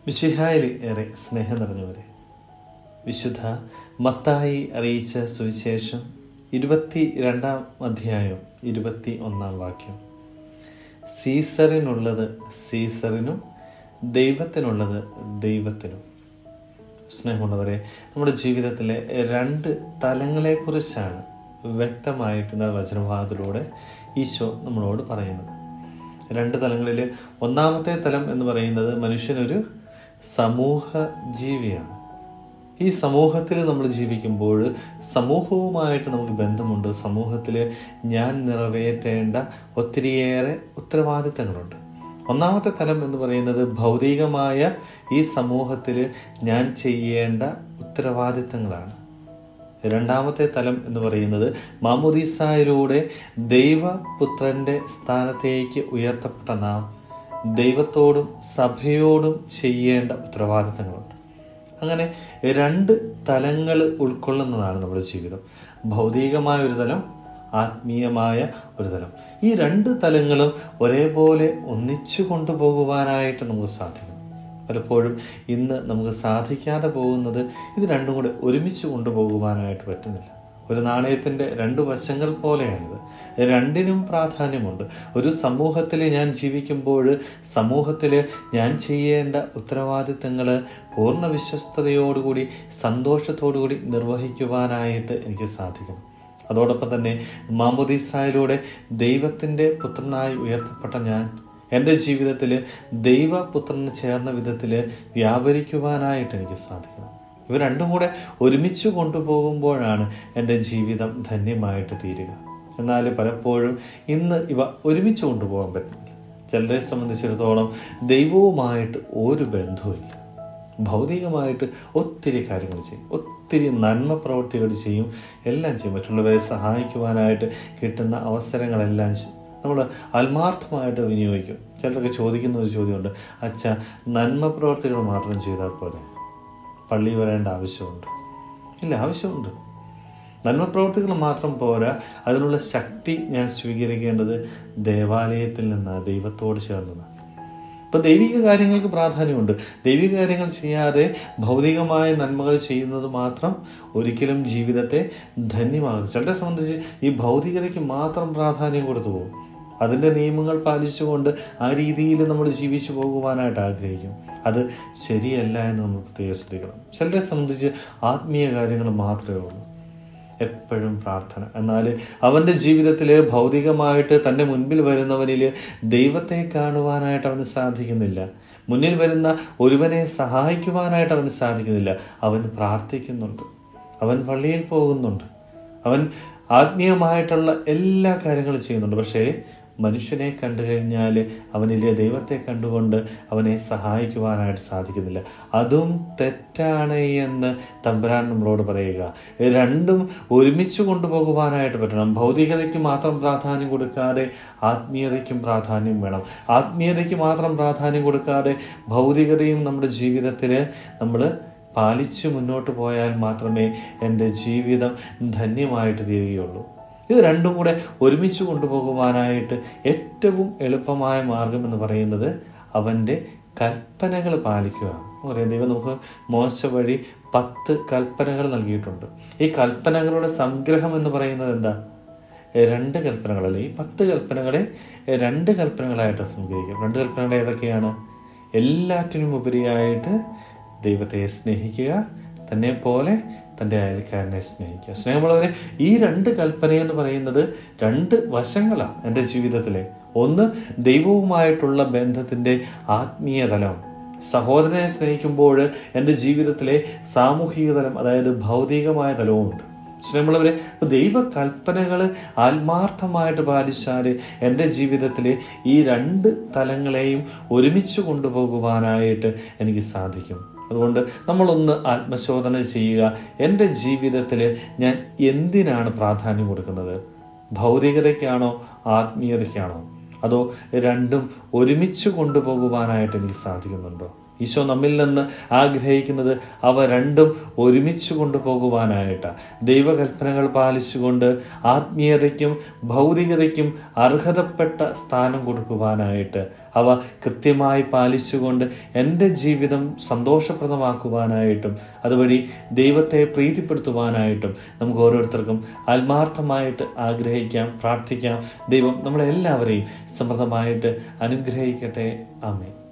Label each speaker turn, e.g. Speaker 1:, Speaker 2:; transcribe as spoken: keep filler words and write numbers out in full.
Speaker 1: മിശിഹായിൽ ഏറെ സ്നേഹം നിറഞ്ഞവരെ, വിശുദ്ധ മത്തായി അറിയിച്ച സുവിശേഷം ഇരുപത്തി രണ്ടാം അധ്യായം ഇരുപത്തി ഒന്നാം വാക്യം. സീസറിനുള്ളത് സീസറിനും ദൈവത്തിനുള്ളത് ദൈവത്തിനും. സ്നേഹമുള്ളവരെ, നമ്മുടെ ജീവിതത്തിലെ രണ്ട് തലങ്ങളെക്കുറിച്ചാണ് വ്യക്തമായിട്ടുള്ള വചനഭാഗത്തിലൂടെ ഈശോ നമ്മളോട് പറയുന്നത്. രണ്ട് തലങ്ങളിൽ ഒന്നാമത്തെ തലം എന്ന് പറയുന്നത് മനുഷ്യനൊരു സമൂഹ ജീവിയാണ്. ഈ സമൂഹത്തിൽ നമ്മൾ ജീവിക്കുമ്പോൾ സമൂഹവുമായിട്ട് നമുക്ക് ബന്ധമുണ്ട്. സമൂഹത്തിൽ ഞാൻ നിറവേറ്റേണ്ട ഒത്തിരിയേറെ ഉത്തരവാദിത്തങ്ങളുണ്ട്. ഒന്നാമത്തെ തലം എന്ന് പറയുന്നത് ഭൗതികമായ ഈ സമൂഹത്തിൽ ഞാൻ ചെയ്യേണ്ട ഉത്തരവാദിത്തങ്ങളാണ്. രണ്ടാമത്തെ തലം എന്ന് പറയുന്നത് മാമോദീസായിലൂടെ ദൈവപുത്രന്റെ സ്ഥാനത്തേക്ക് ഉയർത്തപ്പെട്ട നാം ദൈവത്തോടും സഭയോടും ചെയ്യേണ്ട ഉത്തരവാദിത്തങ്ങളുണ്ട്. അങ്ങനെ രണ്ട് തലങ്ങൾ ഉൾക്കൊള്ളുന്നതാണ് നമ്മുടെ ജീവിതം. ഭൗതികമായ ഒരു തലം, ആത്മീയമായ ഒരു തലം. ഈ രണ്ട് തലങ്ങളും ഒരേപോലെ ഒന്നിച്ചു കൊണ്ടുപോകുവാനായിട്ട് നമുക്ക് സാധിക്കും. പലപ്പോഴും ഇന്ന് നമുക്ക് സാധിക്കാതെ പോകുന്നത് ഇത് രണ്ടും കൂടെ ഒരുമിച്ച് കൊണ്ടുപോകുവാനായിട്ട് പറ്റുന്നില്ല. ഒരു നാണയത്തിൻ്റെ രണ്ട് വശങ്ങൾ പോലെയാണിത്. രണ്ടിനും പ്രാധാന്യമുണ്ട്. ഒരു സമൂഹത്തിൽ ഞാൻ ജീവിക്കുമ്പോൾ സമൂഹത്തിൽ ഞാൻ ചെയ്യേണ്ട ഉത്തരവാദിത്തങ്ങൾ പൂർണ്ണ വിശ്വസ്തയോടുകൂടി സന്തോഷത്തോടുകൂടി നിർവഹിക്കുവാനായിട്ട് എനിക്ക് സാധിക്കണം. അതോടൊപ്പം തന്നെ മാമോദീസായിലൂടെ ദൈവത്തിൻ്റെ പുത്രനായി ഉയർത്തപ്പെട്ട ഞാൻ എൻ്റെ ജീവിതത്തിൽ ദൈവപുത്രന് ചേർന്ന വിധത്തിൽ വ്യാപരിക്കുവാനായിട്ട് എനിക്ക് സാധിക്കണം. ഇവ രണ്ടും കൂടെ ഒരുമിച്ച് കൊണ്ടുപോകുമ്പോഴാണ് എൻ്റെ ജീവിതം ധന്യമായിട്ട് തീരുക. എന്നാൽ പലപ്പോഴും ഇന്ന് ഇവ ഒരുമിച്ച് കൊണ്ടുപോകാൻ പറ്റില്ല. ചിലരെ സംബന്ധിച്ചിടത്തോളം ദൈവവുമായിട്ട് ഒരു ബന്ധവുമില്ല. ഭൗതികമായിട്ട് ഒത്തിരി കാര്യങ്ങൾ ചെയ്യും, ഒത്തിരി നന്മ പ്രവൃത്തികൾ ചെയ്യും, എല്ലാം ചെയ്യും. മറ്റുള്ളവരെ സഹായിക്കുവാനായിട്ട് കിട്ടുന്ന അവസരങ്ങളെല്ലാം നമ്മൾ ആത്മാർത്ഥമായിട്ട് വിനിയോഗിക്കും. ചിലരൊക്കെ ചോദിക്കുന്ന ഒരു ചോദ്യമുണ്ട്, അച്ഛാ, നന്മ പ്രവർത്തികൾ മാത്രം ചെയ്താൽ പോലെ പള്ളി വരേണ്ട ആവശ്യമുണ്ട്? ഇല്ല, ആവശ്യമുണ്ട്. നന്മ പ്രവർത്തികൾ മാത്രം പോരാ, അതിനുള്ള ശക്തി ഞാൻ സ്വീകരിക്കേണ്ടത് ദേവാലയത്തിൽ നിന്നാണ്, ദൈവത്തോട് ചേർന്നതാണ്. ഇപ്പം ദൈവിക കാര്യങ്ങൾക്ക് പ്രാധാന്യമുണ്ട്. ദൈവിക കാര്യങ്ങൾ ചെയ്യാതെ ഭൗതികമായ നന്മകൾ ചെയ്യുന്നത് മാത്രം ഒരിക്കലും ജീവിതത്തെ ധന്യമാകും. ചിലരെ സംബന്ധിച്ച് ഈ ഭൗതികതയ്ക്ക് മാത്രം പ്രാധാന്യം കൊടുത്തു പോകും. അതിൻ്റെ നിയമങ്ങൾ പാലിച്ചുകൊണ്ട് ആ രീതിയിൽ നമ്മൾ ജീവിച്ചു പോകുവാനായിട്ട് ആഗ്രഹിക്കും. അത് ശരിയല്ല എന്ന് നമ്മൾ പ്രത്യേകം ശ്രദ്ധിക്കണം. ചിലരെ സംബന്ധിച്ച് ആത്മീയ കാര്യങ്ങൾ മാത്രമേ ഉള്ളൂ, എപ്പോഴും പ്രാർത്ഥന. എന്നാൽ അവൻ്റെ ജീവിതത്തിൽ ഭൗതികമായിട്ട് തൻ്റെ മുൻപിൽ വരുന്നവനിൽ ദൈവത്തെ കാണുവാനായിട്ട് അവന് സാധിക്കുന്നില്ല. മുന്നിൽ വരുന്ന ഒരുവനെ സഹായിക്കുവാനായിട്ട് അവന് സാധിക്കുന്നില്ല. അവൻ പ്രാർത്ഥിക്കുന്നുണ്ട്, അവൻ പള്ളിയിൽ പോകുന്നുണ്ട്, അവൻ ആത്മീയമായിട്ടുള്ള എല്ലാ കാര്യങ്ങളും ചെയ്യുന്നുണ്ട്. പക്ഷേ മനുഷ്യനെ കണ്ടു കഴിഞ്ഞാൽ അവനിലെ ദൈവത്തെ കണ്ടുകൊണ്ട് അവനെ സഹായിക്കുവാനായിട്ട് സാധിക്കുന്നില്ല. അതും തെറ്റാണ് എന്ന് തമ്പുരാൻ നമ്മളോട് പറയുക. രണ്ടും ഒരുമിച്ച് കൊണ്ടുപോകുവാനായിട്ട് പറ്റണം. ഭൗതികതയ്ക്ക് മാത്രം പ്രാധാന്യം കൊടുക്കാതെ ആത്മീയതയ്ക്കും പ്രാധാന്യം വേണം. ആത്മീയതയ്ക്ക് മാത്രം പ്രാധാന്യം കൊടുക്കാതെ ഭൗതികതയും നമ്മുടെ ജീവിതത്തിൽ നമ്മൾ പാലിച്ച് മുന്നോട്ട് പോയാൽ മാത്രമേ എൻ്റെ ജീവിതം ധന്യമായിട്ട് തീരുകയുള്ളൂ. ഇത് രണ്ടും കൂടെ ഒരുമിച്ച് കൊണ്ടുപോകുവാനായിട്ട് ഏറ്റവും എളുപ്പമായ മാർഗം എന്ന് പറയുന്നത് അവൻ്റെ കൽപ്പനകൾ പാലിക്കുക. പറയാം, ദൈവം നമുക്ക് മോശ വഴി പത്ത് കൽപ്പനകൾ നൽകിയിട്ടുണ്ട്. ഈ കൽപ്പനകളുടെ സംഗ്രഹം എന്ന് പറയുന്നത് എന്താ? രണ്ട് കൽപ്പനകളല്ലേ? ഈ പത്ത് കൽപ്പനകളെ രണ്ട് കൽപ്പനകളായിട്ട് സംഗ്രഹിക്കും. രണ്ട് കൽപ്പനകൾ ഏതൊക്കെയാണ്? എല്ലാറ്റിനും ഉപരിയായിട്ട് ദൈവത്തെ സ്നേഹിക്കുക, തന്നെ പോലെ തൻ്റെ അയൽക്കാരനെ സ്നേഹിക്കുക. സ്നേഹമുള്ളവരെ, ഈ രണ്ട് കൽപ്പന എന്ന് പറയുന്നത് രണ്ട് വശങ്ങളാണ് എൻ്റെ ജീവിതത്തിലെ. ഒന്ന് ദൈവവുമായിട്ടുള്ള ബന്ധത്തിൻ്റെ ആത്മീയ തലം. സഹോദരനെ സ്നേഹിക്കുമ്പോൾ എൻ്റെ ജീവിതത്തിലെ സാമൂഹിക തലം, അതായത് ഭൗതികമായ തലവുമുണ്ട്. സ്നേഹമുള്ളവരെ, ദൈവ കൽപ്പനകൾ ആത്മാർത്ഥമായിട്ട് പാലിച്ചാൽ എൻ്റെ ജീവിതത്തിൽ ഈ രണ്ട് തലങ്ങളെയും ഒരുമിച്ച് കൊണ്ടുപോകുവാനായിട്ട് എനിക്ക് സാധിക്കും. അതുകൊണ്ട് നമ്മളൊന്ന് ആത്മശോധന ചെയ്യുക. എൻ്റെ ജീവിതത്തിൽ ഞാൻ എന്തിനാണ് പ്രാധാന്യം കൊടുക്കുന്നത്? ഭൗതികതയ്ക്കാണോ ആത്മീയതയ്ക്കാണോ? അതോ രണ്ടും ഒരുമിച്ച് കൊണ്ടുപോകുവാനായിട്ട് എനിക്ക് സാധിക്കുന്നുണ്ടോ? ഈശോ നമ്മിൽ നിന്ന് ആഗ്രഹിക്കുന്നത് അവ രണ്ടും ഒരുമിച്ച് കൊണ്ടുപോകുവാനായിട്ട്, ദൈവകൽപ്പനകൾ പാലിച്ചുകൊണ്ട് ആത്മീയതയ്ക്കും ഭൗതികതയ്ക്കും അർഹതപ്പെട്ട സ്ഥാനം കൊടുക്കുവാനായിട്ട്, അവ കൃത്യമായി പാലിച്ചുകൊണ്ട് എൻ്റെ ജീവിതം സന്തോഷപ്രദമാക്കുവാനായിട്ടും അതുവഴി ദൈവത്തെ പ്രീതിപ്പെടുത്തുവാനായിട്ടും നമുക്ക് ഓരോരുത്തർക്കും ആത്മാർത്ഥമായിട്ട് ആഗ്രഹിക്കാം, പ്രാർത്ഥിക്കാം. ദൈവം നമ്മളെല്ലാവരെയും സമൃദ്ധമായിട്ട് അനുഗ്രഹിക്കട്ടെ. ആമേൻ.